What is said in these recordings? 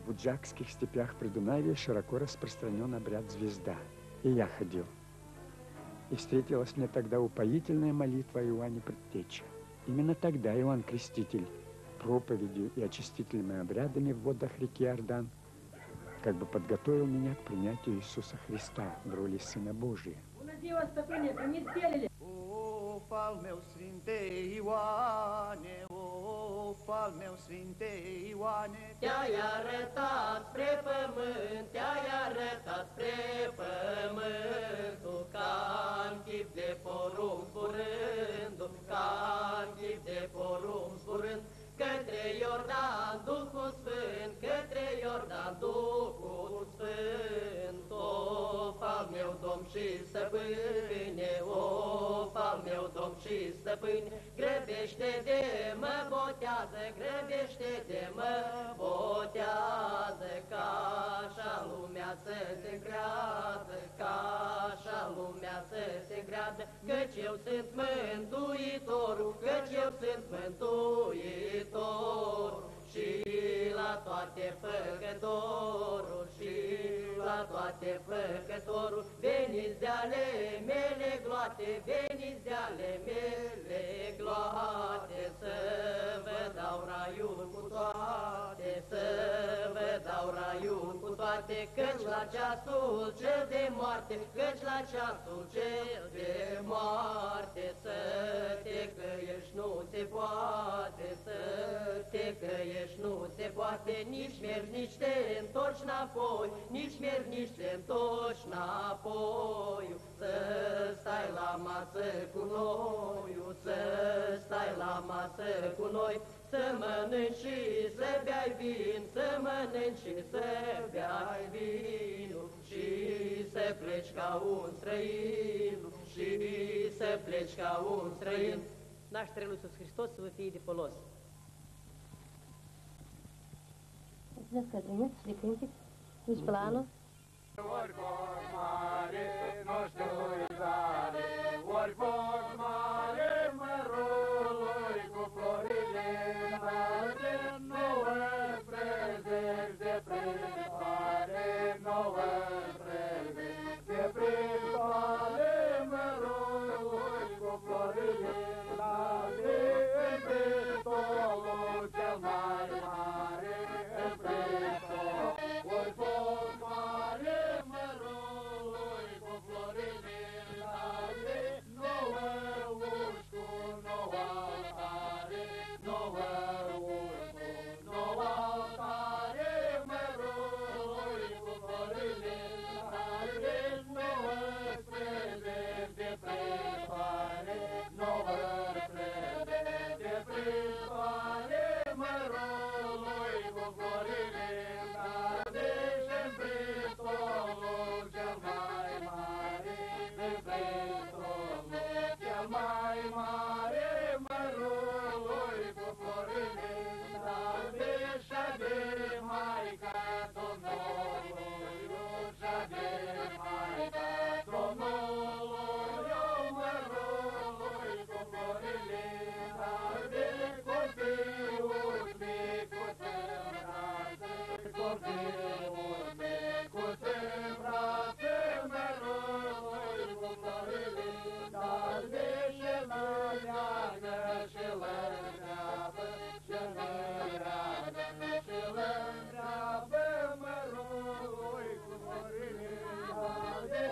буджакских степях Придунавия широко распространен обряд звезда. И я ходил. И встретилась мне тогда упоительная молитва Иоанне Предтечи. Именно тогда Иоанн Креститель проповедью и очистительными обрядами в водах реки Иордан как бы подготовил меня к принятию Иисуса Христа в роли Сына Божия. Fal meu Sfinte Ioane, o fal meu Sfinte Ioane, te-ai arătat spre pământ, te-ai arătat spre pământ, ca în chip de porumb zburând, ca în chip de porumb zburând, către Iordan Duhul Sfânt, către Iordan Duhul Sfânt. O, fal meu Domn și stăpâne, o, fal meu Domn și stăpâne, grăbește-te, mă botează, grăbește-te, mă botează, ca așa lumea să se încreadă, ca așa lumea să se încreadă, căci eu sunt Mântuitorul, căci eu sunt Mântuitorul, și la toate făcătorul, și la toate făcătorul, veniți de ale mele gloate, veniți de ale mele gloate, să vă dau raiul cu toate, să vă dau raiul cu toate, căci la ceasul cel de moarte, căci la ceasul cel de moarte, să te căiești nu se poate, să te căiești nu se poate, nici mergi, nici te întorci înapoi, nici mergi, nici te întorci înapoi, să stai la masă cu noi, să stai la masă cu noi, să mănânci și să beai vin, să mănânci și să beai vin, și să pleci ca un străin, și să pleci ca un străin. Nașterea lui Iisus Hristos să vă fie de folos. Mulțumesc, Cătrine, de cântec, nici pe la anul. Ori foc mare, nu știu izare, ori foc mare, mărului cu florile înalte, 19 de prin soare, 19 de prin soare, mărului cu florile înalte, în prestolul cel mai mare, în prestol, ori foc mare, mărului cu florile înalte, 9 uși cu 9 altare, 9 uși cu 9 altare, mărului cu florile înalte, 19 de presoare, 19 de presoare, mărului cu florile înalte, și-n prestolul cel mai mare, în prestolul cel mai mare, mărului cu florile înalte, și-a de Maica Domnului, și-a de Maica Domnului, mărului cu florile înalte, copilul micuț în brațe, copilul micuț în brațe, mărului cu florile înalte, și-l leagă, și-l întreabă, și-l leagă, și-l întreabă, mărului cu florile înalte.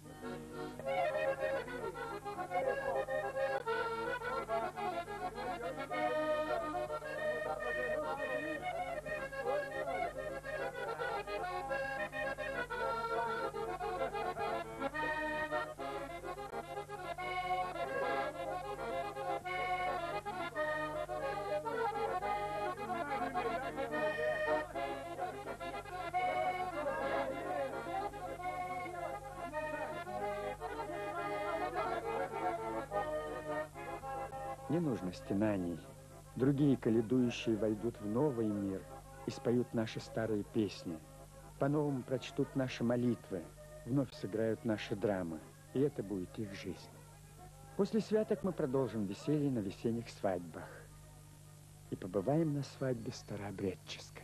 Не нужно стенаний. Другие коледующие войдут в новый мир и споют наши старые песни. По-новому прочтут наши молитвы, вновь сыграют наши драмы. И это будет их жизнь. После святок мы продолжим веселье на весенних свадьбах. И побываем на свадьбе старообрядческой.